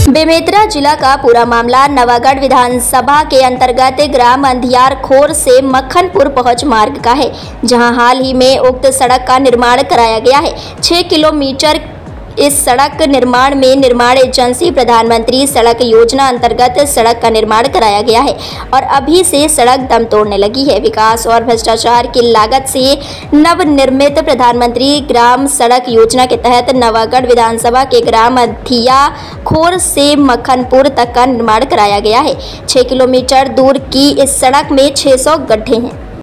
बेमेतरा जिला का पूरा मामला नवागढ़ विधानसभा के अंतर्गत ग्राम अंधियारखोर से मक्खनपुर पहुंच मार्ग का है, जहां हाल ही में उक्त सड़क का निर्माण कराया गया है। 6 किलोमीटर इस सड़क निर्माण में निर्माण एजेंसी प्रधानमंत्री सड़क योजना अंतर्गत सड़क का निर्माण कराया गया है और अभी से सड़क दम तोड़ने लगी है। विकास और भ्रष्टाचार की लागत से नवनिर्मित प्रधानमंत्री ग्राम सड़क योजना के तहत नवागढ़ विधानसभा के ग्राम अंधियारखोर से मक्खनपुर तक का निर्माण कराया गया है। 6 किलोमीटर दूर की इस सड़क में 600 गड्ढे हैं।